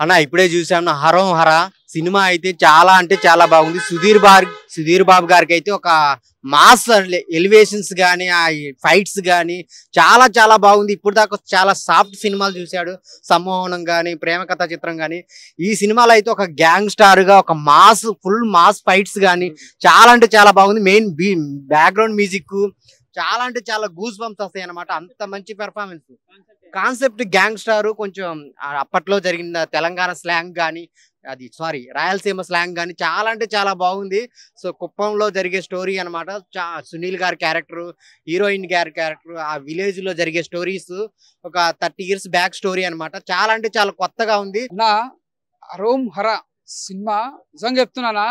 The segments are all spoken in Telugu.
అన్న ఇప్పుడే చూసాను హరం హర సినిమా అయితే చాలా అంటే చాలా బాగుంది. సుధీర్ బాబు గారికి అయితే ఒక మాస్ ఎలివేషన్స్ కానీ ఆ ఫైట్స్ కానీ చాలా చాలా బాగుంది. ఇప్పుడు దాకా చాలా సాఫ్ట్ సినిమాలు చూశాడు, సమ్మోహనం కానీ ప్రేమ కథా చిత్రం కానీ. ఈ సినిమాలో అయితే ఒక గ్యాంగ్ స్టార్ గా ఒక మాస్ ఫుల్ మాస్ ఫైట్స్ కానీ చాలా అంటే చాలా బాగుంది. మెయిన్ బ్యాక్గ్రౌండ్ మ్యూజిక్ చాలా అంటే చాలా గూస్ బంప్స్ వస్తాయి అనమాట. అంత మంచి పెర్ఫార్మెన్స్. కాన్సెప్ట్ గ్యాంగ్ స్టార్ కొంచెం అప్పట్లో జరిగిన తెలంగాణ స్లాంగ్ కానీ రాయలసీమ స్లాంగ్ కానీ చాలా అంటే చాలా బాగుంది. సో కుప్పంలో జరిగే స్టోరీ అనమాట. సునీల్ గారి క్యారెక్టర్, హీరోయిన్ గారి క్యారెక్టర్, ఆ విలేజ్ లో జరిగే స్టోరీస్ ఒక 30 years బ్యాక్ స్టోరీ అనమాట. చాలా అంటే చాలా కొత్తగా ఉంది. నా హరోం హర సినిమా నిజంగా చెప్తున్నానా,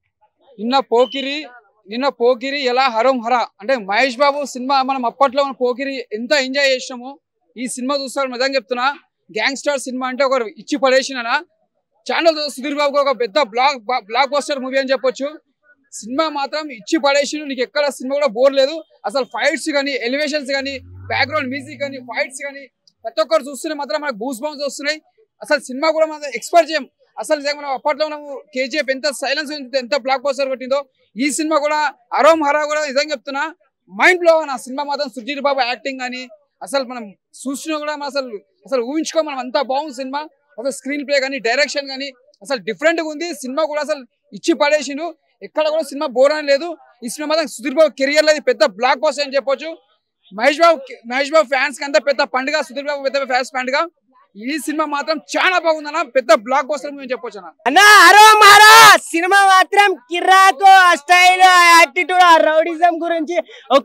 నిన్న పోకిరి ఎలా హరోం హర అంటే మహేష్ బాబు సినిమా మనం అప్పట్లో పోకిరి ఎంత ఎంజాయ్ చేసినామో ఈ సినిమా చూస్తాడు. నిజంగా చెప్తున్నా, గ్యాంగ్ స్టార్ సినిమా అంటే ఒక ఇచ్చి పడేసిన ఛానల్ సుధీర్ బాబు ఒక పెద్ద బ్లాక్ బస్టర్ మూవీ అని చెప్పొచ్చు. సినిమా మాత్రం ఇచ్చి పడేసి, నీకు ఎక్కడ సినిమా కూడా బోర్ లేదు. అసలు ఫైట్స్ కానీ, ఎలివేషన్స్ కానీ, బ్యాక్గ్రౌండ్ మ్యూజిక్ కానీ, ఫైట్స్ కానీ ప్రతి ఒక్కరు చూస్తూనే మాత్రం మనకు గూస్ బంప్స్ వస్తున్నాయి. అసలు సినిమా కూడా మనం ఎక్స్పెక్ట్ చేయం. అసలు మనం అప్పట్లో మనం కేజీఎఫ్ ఎంత సైలెన్స్ ఎంత బ్లాక్ బస్టర్ కొట్టిందో, ఈ సినిమా కూడా హరోం హరా కూడా నిజంగా చెప్తున్నా మైండ్ బ్లో ఆ సినిమా మాత్రం. సుధీర్ బాబు యాక్టింగ్ కానీ అసలు మనం చూసినా కూడా అసలు ఊహించుకో మనం అంతా బాగుంది సినిమా. అసలు స్క్రీన్ ప్లే కానీ, డైరెక్షన్ కానీ అసలు డిఫరెంట్ గా ఉంది. సినిమా కూడా అసలు ఇచ్చి పడేసిండు, ఎక్కడ కూడా సినిమా బోర్ అని లేదు. ఈ సినిమా మాత్రం సుధీర్ బాబు కెరియర్ లో పెద్ద బ్లాక్ బస్టర్ అని చెప్పొచ్చు. మహేష్ బాబు ఫ్యాన్స్ కి అంతా పెద్ద పండుగ, సుధీర్ బాబు పెద్ద ఫ్యాన్స్ పండుగ. ఈ సినిమా మాత్రం చాలా బాగుందన్న, పెద్ద బ్లాక్ బస్టర్ అని చెప్పొచ్చు అన్న. హరోం హర సినిమా మాత్రం కిరాకు, ఆ స్టైల్, ఆ యాటిట్యూడ్, ఆ రౌడిజం గురించి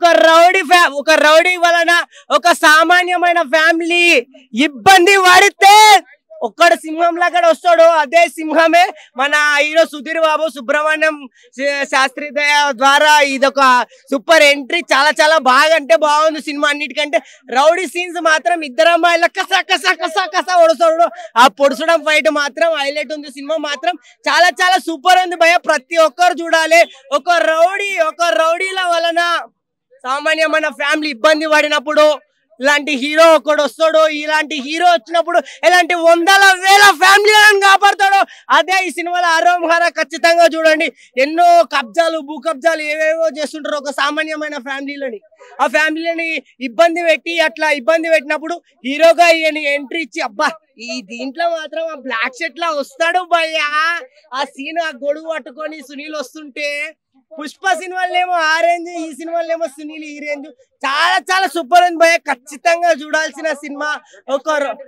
ఒక రౌడీ వలన ఒక సామాన్యమైన ఫ్యామిలీ ఇబ్బంది పడితే ఒక్కడ సింహంలో అక్కడ వస్తాడు. అదే సింహమే మన హీరో సుధీర్ బాబు. సుబ్రహ్మణ్యం శాస్త్రి ద్వారా ఇదొక సూపర్ ఎంట్రీ. చాలా చాలా బాగా అంటే బాగుంది సినిమా. అన్నిటికంటే రౌడీ సీన్స్ మాత్రం ఇద్దరు అమ్మాయిల కసా కసా కసా కసా పొడుస్తాడు. ఆ పొడుచడం ఫైట్ మాత్రం హైలైట్ ఉంది. సినిమా మాత్రం చాలా చాలా సూపర్ ఉంది భయ. ప్రతి ఒక్కరు చూడాలి. ఒక రౌడీల వలన సామాన్యమైన ఫ్యామిలీ ఇబ్బంది పడినప్పుడు ఇలాంటి హీరో ఒకడు వస్తాడు. ఇలాంటి హీరో వచ్చినప్పుడు ఇలాంటి 100,000 ఫ్యామిలీలను కాపాడతాడు. అదే ఈ సినిమాలో హరోం హర. ఖచ్చితంగా చూడండి. ఎన్నో కబ్జాలు, భూ కబ్జాలు ఏవేవో చేస్తుంటారు ఒక సామాన్యమైన ఫ్యామిలీలని. ఆ ఫ్యామిలీని ఇబ్బంది పెట్టినప్పుడు హీరోగా ఈయన ఎంట్రీ ఇచ్చి అబ్బా ఈ దీంట్లో మాత్రం ఆ బ్లాక్ షర్ట్ లా వస్తాడు భయ్యా. ఆ సీన్, ఆ గొడుగు పట్టుకొని సునీల్ వస్తుంటే, పుష్ప సినిమాలేమో ఆ రేంజ్, ఈ సినిమాలేమో సునీల్ ఈ రేంజ్. చాలా చాలా సూపర్ ఉంది భయ్య. ఖచ్చితంగా చూడాల్సిన సినిమా. ఒక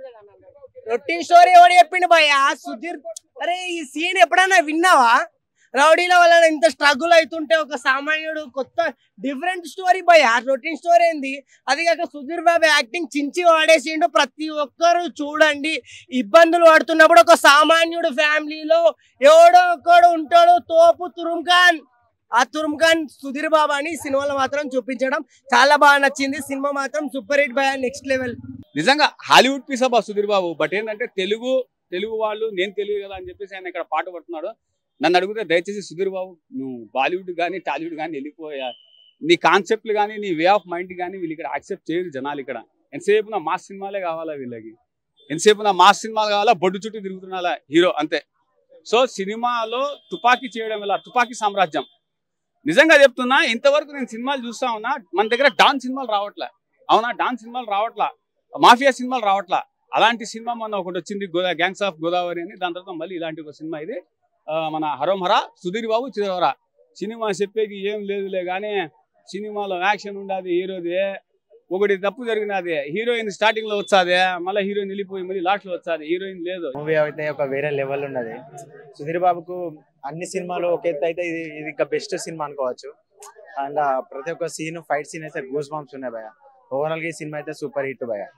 రొటీన్ స్టోరీ ఎవడు చెప్పిండు భయ్య? సుధీర్. అరే ఈ సీన్ ఎప్పుడైనా విన్నావా? రౌడీల వల్ల ఇంత స్ట్రగుల్ అవుతుంటే ఒక సామాన్యుడు కొత్త డిఫరెంట్ స్టోరీ భయ్య. రొటీన్ స్టోరీ ఏంది? అది కాక సుధీర్ బాబు యాక్టింగ్ చించి వాడేసిండు. ప్రతి ఒక్కరు చూడండి. ఇబ్బందులు పడుతున్నప్పుడు ఒక సామాన్యుడు ఫ్యామిలీలో ఎవడో ఒక్కడు ఉంటాడు, తోపు తురుంఖాన్. ఆ తురుంఖాన్ సుధీర్ బాబు అని సినిమాలో మాత్రం చూపించడం చాలా బాగా నచ్చింది. సినిమా మాత్రం సూపర్ హిట్ భయ, నెక్స్ట్ లెవెల్. నిజంగా హాలీవుడ్ పీస్ అబ్బా సుధీర్ బాబు. బట్ ఏంటంటే తెలుగు వాళ్ళు నేను తెలుగు కదా అని చెప్పేసి ఆయన ఇక్కడ పాట పడుతున్నాడు. నన్ను అడిగితే దయచేసి సుధీర్ బాబు నువ్వు బాలీవుడ్ కానీ టాలీవుడ్ కానీ వెళ్ళిపోయా, నీ కాన్సెప్ట్లు కానీ నీ వే ఆఫ్ మైండ్ కానీ వీళ్ళు ఇక్కడ యాక్సెప్ట్ చేయరు జనాలు. ఇక్కడ ఎంతసేపు నా మాస్ సినిమాలే కావాలా వీళ్ళకి, ఎంతసేపు నా మాస్ సినిమాలు కావాలా, బొడ్డు చుట్టూ తిరుగుతున్నా హీరో అంతే. సో సినిమాలో తుపాకీ చేయడం వల్ల తుపాకీ సామ్రాజ్యం. నిజంగా చెప్తున్నా, ఇంతవరకు నేను సినిమాలు చూస్తా ఉన్నా, మన దగ్గర డాన్స్ సినిమాలు రావట్లే. అవునా, డాన్స్ సినిమాలు రావట్లా, మాఫియా సినిమాలు రావట్లా. అలాంటి సినిమా మొన్న ఒకటి వచ్చింది, గ్యాంగ్స్ ఆఫ్ గోదావరి అని. దాని తర్వాత మళ్ళీ ఇలాంటి ఒక సినిమా ఇది మన హరోం హర. సుధీర్ బాబు చిరవర సినిమా చెప్పేకి ఏం లేదులే కానీ సినిమాలో యాక్షన్ ఉండదు. హీరోది ఒకటి తప్పు జరిగినది, హీరోయిన్ స్టార్టింగ్ లో వచ్చాది, మళ్ళీ హీరోయిన్ వెళ్ళిపోయి మళ్ళీ లాస్ట్ లో వచ్చాది, హీరోయిన్ లేదు. మూవీ అయితే ఒక వేరే లెవెల్ ఉన్నది. సుధీర్ బాబుకు అన్ని సినిమాలు ఒక ఎత్తు అయితే ఇది ఇంకా బెస్ట్ సినిమా అనుకోవచ్చు. అండ్ ప్రతి ఒక్క సీన్, ఫైట్ సీన్ అయితే గూస్ బంప్స్ ఉన్నాయి భయ. ఓవరాల్ గా ఈ సినిమా అయితే సూపర్ హిట్ భయ.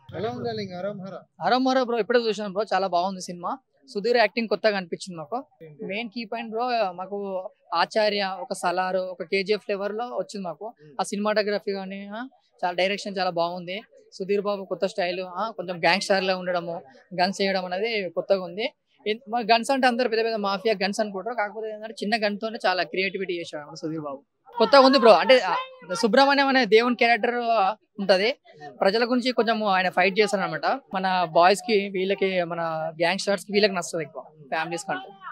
హరోం హర బ్రో ఇప్పుడే చూసాను బ్రో, చాలా బాగుంది సినిమా. సుధీర్ యాక్టింగ్ కొత్తగా అనిపించింది మాకు. మెయిన్ కీ పాయింట్ బ్రో మాకు ఆచార్య, ఒక సలార్, ఒక కేజీఎఫ్ ఫ్లేవర్ లో వచ్చింది మాకు. ఆ సినిమాటోగ్రఫీ కానీ చాలా డైరెక్షన్ చాలా బాగుంది. సుధీర్ బాబు కొత్త స్టైల్, కొంచెం గ్యాంగ్స్టర్ లా ఉండడము, గన్స్ చేయడం అనేది కొత్తగా ఉంది. గన్స్ అంటే అందరు పెద్ద పెద్ద మాఫియా గన్స్ అనుకుంటారు, కాకపోతే ఏంటంటే చిన్న గన్ తోనే చాలా క్రియేటివిటీ చేశాడు సుధీర్ బాబు. కొత్తగా ఉంది బ్రో. అంటే సుబ్రహ్మణ్యం అనే దేవుని క్యారెక్టర్ ఉంటది. ప్రజల గురించి కొంచెం ఆయన ఫైట్ చేస్తారనమాట. మన బాయ్స్ కి వీళ్ళకి మన గ్యాంగ్స్టర్స్ కి వీళ్ళకి నచ్చదు ఎక్కువ ఫ్యామిలీస్ కంటే.